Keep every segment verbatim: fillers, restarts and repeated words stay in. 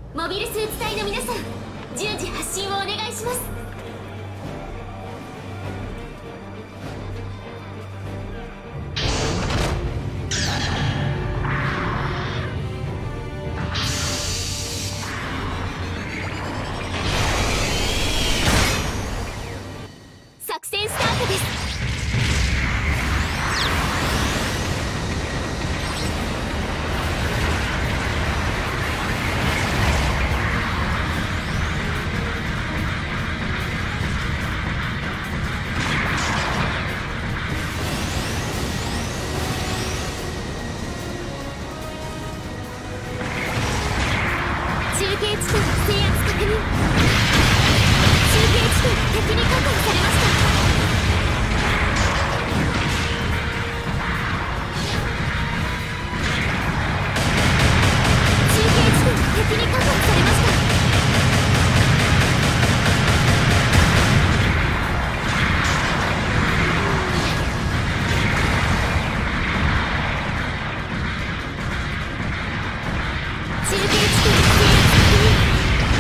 モビルスーツ隊の皆さん、順次発進をお願いします。作戦スタートです。中継地点制圧確認。中継地点敵に確保されました。中継地点敵に確保されました。中継地点制圧確認。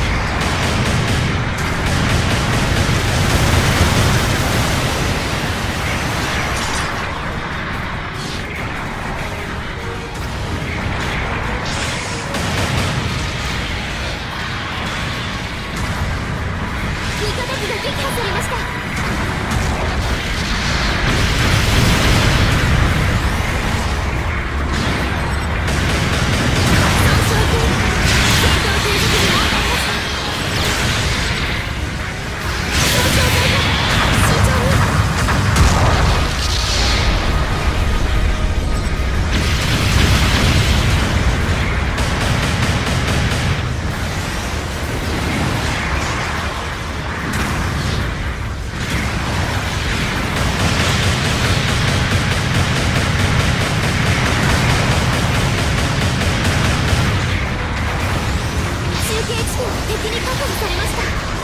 味方機が撃破されました。敵に確保されました。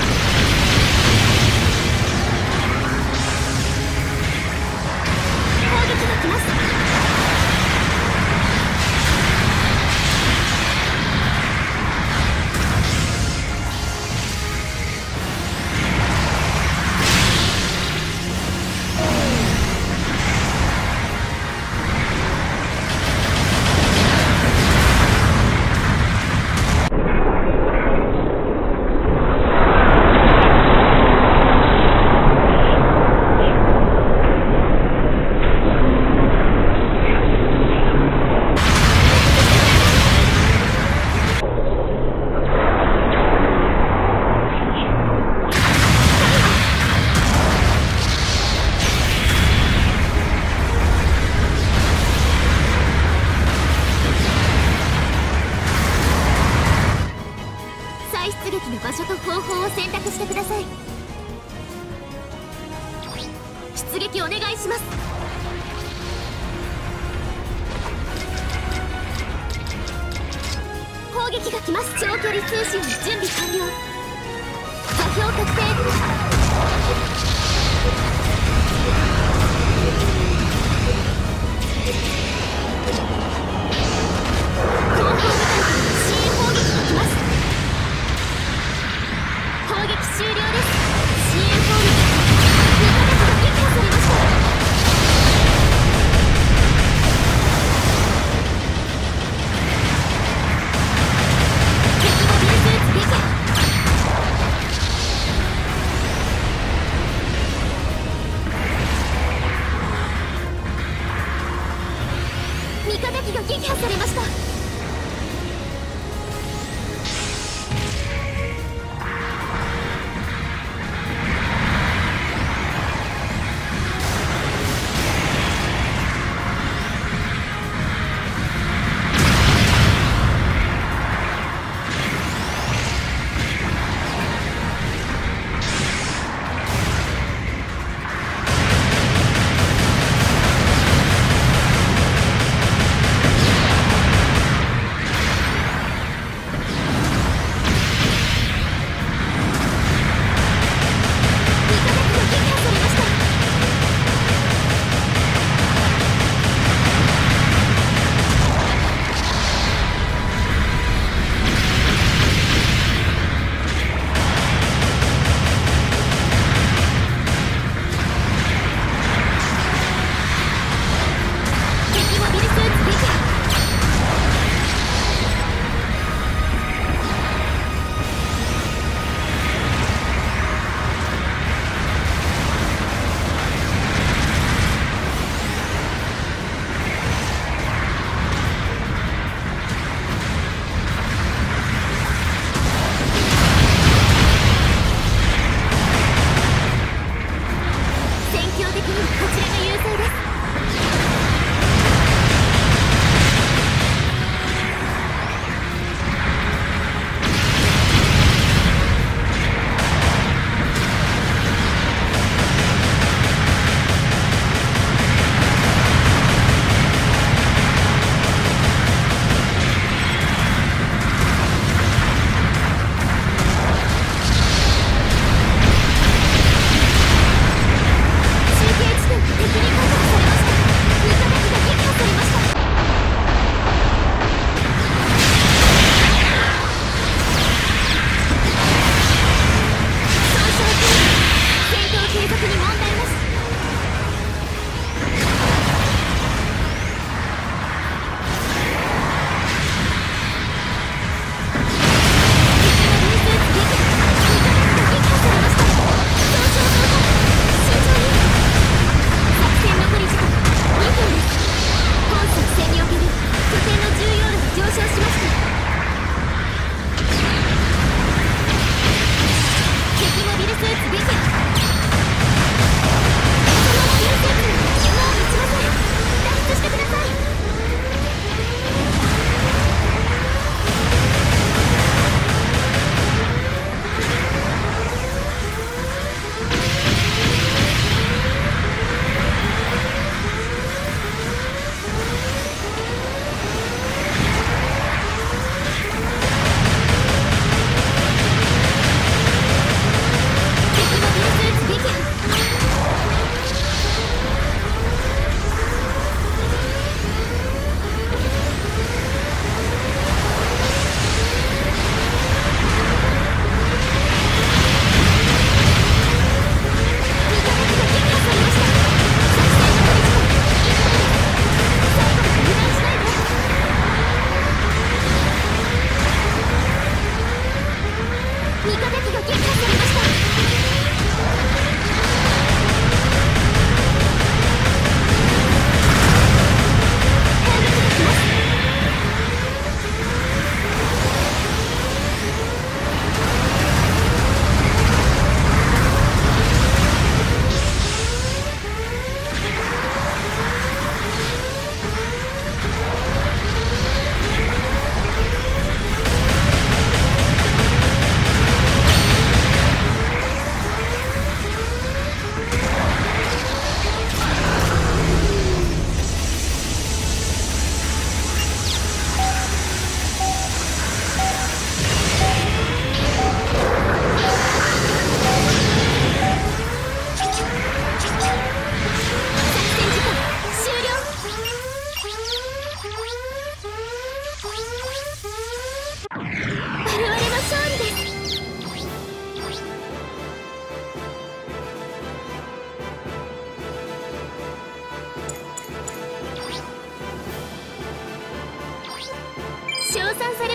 攻撃が来ます。再出撃の場所と方法を選択してください。出撃お願いします。攻撃が来ます。長距離通信の準備完了。座標確定。後方部隊から支援砲撃が来ます。攻撃終了です。支援攻撃。味方機が撃破されました。敵モビルスーツ撃破。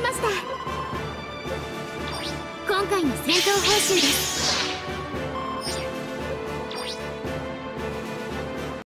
ました。今回の戦闘報酬です。